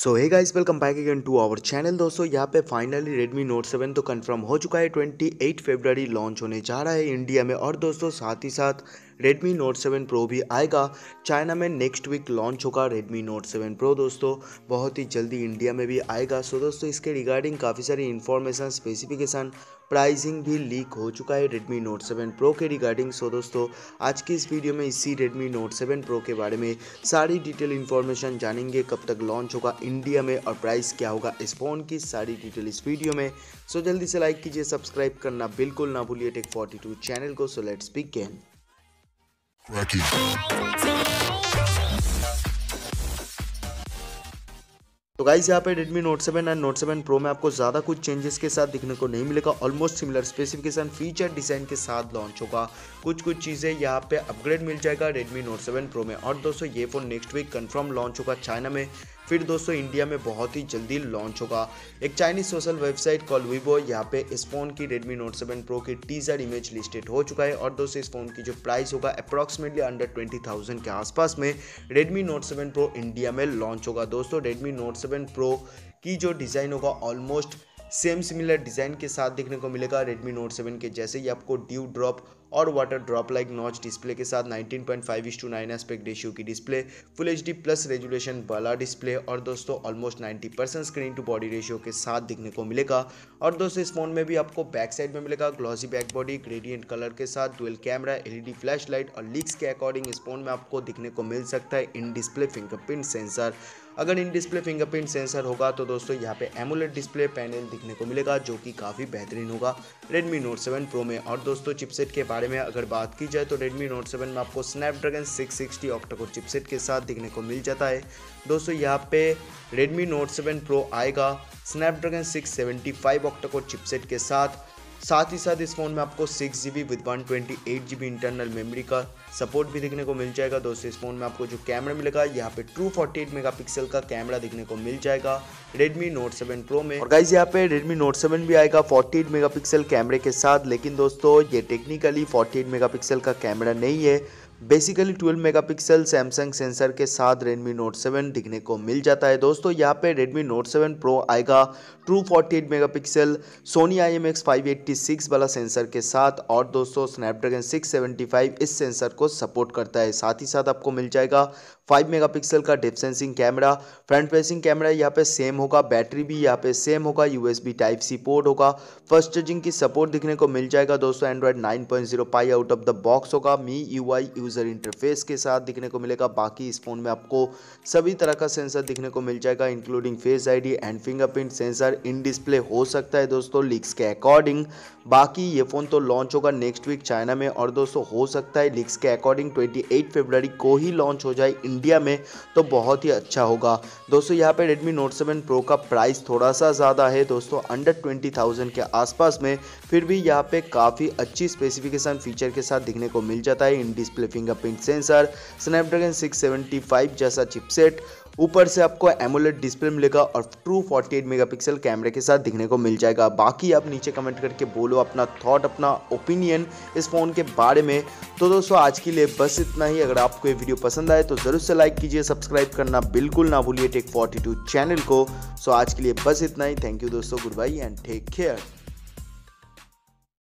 So hey guys, welcome back again to our channel. दोस्तों यहाँ पे फाइनली Redmi Note 7 तो कंफर्म हो चुका है। 28 फरवरी लॉन्च होने जा रहा है इंडिया में। और दोस्तों साथ ही साथ Redmi Note 7 Pro भी आएगा। चाइना में नेक्स्ट वीक लॉन्च होगा Redmi Note 7 Pro। दोस्तों बहुत ही जल्दी इंडिया में भी आएगा। सो दोस्तों इसके रिगार्डिंग काफ़ी सारी इन्फॉर्मेशन, स्पेसिफिकेशन, प्राइसिंग भी लीक हो चुका है Redmi Note 7 Pro के रिगार्डिंग। सो दोस्तों आज की इस वीडियो में इसी Redmi Note 7 Pro के बारे में सारी डिटेल इन्फॉर्मेशन जानेंगे। कब तक लॉन्च होगा इंडिया में और प्राइस क्या होगा इस फ़ोन की, सारी डिटेल इस वीडियो में। सो जल्दी से लाइक कीजिए, सब्सक्राइब करना बिल्कुल ना भूलिए टेक 42 चैनल को। So let's begin. तो गाइस यहाँ पे Redmi Note 7 and Note 7 Pro में आपको ज़्यादा कुछ चेंजेस के साथ दिखने को नहीं मिलेगा। Almost similar specification, feature, design के साथ लॉन्च होगा। कुछ चीज़ें यहाँ पे अपग्रेड मिल जाएगा Redmi Note 7 Pro में। और दोस्तों ये phone next week confirm launch होगा चाइना में, फिर दोस्तों इंडिया में बहुत ही जल्दी लॉन्च होगा। एक Chinese social website call Weibo यहाँ पे इस फ़ोन की Redmi Note 7 Pro की टीजर इमेज लिस्टेड हो चुका है। और दोस्तों इस फ़ोन की जो प्राइस होगा अप्रॉक्सीमेटली अंडर 20,000 के आसपास में Redmi Note 7 Pro इंडिया में लॉन्च होगा। दोस्तों Redmi Note 7 Pro की जो डिज़ाइन होगा ऑलमोस्ट सेम सिमिलर डिज़ाइन के साथ देखने को मिलेगा Redmi Note 7 के जैसे ही। आपको ड्यू ड्रॉप और water drop like notch display के साथ 19.5:9 एस्पेक्ट रेशियो की display, full HD plus resolution वाला डिस्प्ले और दोस्तों almost 90% screen to body ratio के साथ दिखने को मिलेगा। और दोस्तों इस फोन में भी आपको बैक साइड में मिलेगा glossy back body, gradient colour के साथ, dual camera, LED flash light और लीक्स के अकॉर्डिंग इस फोन में आपको दिखने को मिल सकता है इन डिस्प्ले फिंगरप्रिंट सेंसर। अगर इन डिस्प्ले फिंगरप्रिंट सेंसर होगा तो दोस्तों यहाँ पे एमोलेड डिस्प्ले पैनल दिखने को मिलेगा जो कि काफ़ी बेहतरीन होगा Redmi Note 7 Pro में। और दोस्तों चिपसेट के बारे में अगर बात की जाए तो Redmi Note 7 में आपको स्नैपड्रैगन 660 ऑक्टा-कोर चिपसेट के साथ दिखने को मिल जाता है। दोस्तों यहाँ पे Redmi Note 7 Pro आएगा स्नैपड्रैगन 675 ऑक्टा-कोर चिपसेट के साथ ही साथ इस फ़ोन में आपको 6GB with 128GB internal memory का सपोर्ट भी देखने को मिल जाएगा। दोस्तों इस फ़ोन में आपको जो कैमरा मिलेगा यहाँ पे ट्रू 48 मेगापिक्सल का कैमरा देखने को मिल जाएगा Redmi Note 7 Pro में। और गाइस यहाँ पे Redmi Note 7 भी आएगा 48 मेगापिक्सल कैमरे के साथ, लेकिन दोस्तों ये टेक्निकली 48 मेगापिक्सल का कैमरा नहीं है। बेसिकली 12 मेगापिक्सल सैमसंग सेंसर के साथ Redmi Note 7 दिखने को मिल जाता है। दोस्तों यहाँ पे Redmi Note 7 Pro आएगा ट्रू 48 मेगापिक्सल सोनी IMX586 वाला सेंसर के साथ। और दोस्तों स्नैपड्रैगन 675 इस सेंसर को सपोर्ट करता है। साथ ही साथ आपको मिल जाएगा 5 मेगापिक्सल का depth sensing camera. Front facing camera यहाँ पे सेम होगा, बैटरी भी यहाँ पे सेम होगा, USB Type-C पोर्ट होगा, फर्स्ट चार्जिंग की सपोर्ट दिखने को मिल जाएगा। दोस्तों Android 9.0 pie out of the box होगा, MIUI यूज़र इंटरफेस के साथ दिखने को मिलेगा। बाकी इस फोन में आपको सभी तरह का सेंसर दिखने को मिल जाएगा including face ID and fingerprint sensor in display हो सकता है दोस्तों लीक्स के अकॉर्डिंग। बाकी ये फ़ोन तो लॉन्च होगा नेक्स्ट वीक चाइना में और दोस्तों हो सकता है लीक्स के अकॉर्डिंग 28 फरवरी को ही लॉन्च हो जाए इंडिया में, तो बहुत ही अच्छा होगा। दोस्तों यहाँ पे Redmi Note 7 Pro का प्राइस थोड़ा सा ज़्यादा है दोस्तों, अंडर 20,000 के आसपास में, फिर भी यहाँ पे काफ़ी अच्छी स्पेसिफिकेशन फीचर के साथ दिखने को मिल जाता है in display fingerprint sensor, Snapdragon 675 जैसा चिपसेट, ऊपर से आपको एमोलेड डिस्प्ले मिलेगा और ट्रू 48 मेगापिक्सल कैमरे के साथ दिखने को मिल जाएगा। बाकी आप नीचे कमेंट करके बोलो अपना थॉट, अपना ओपिनियन इस फ़ोन के बारे में। तो दोस्तों आज के लिए बस इतना ही। अगर आपको ये वीडियो पसंद आए तो ज़रूर से लाइक कीजिए, सब्सक्राइब करना बिल्कुल ना भूलिए टेक 42 चैनल को। सो आज के लिए बस इतना ही। थैंक यू दोस्तों, good bye and take care.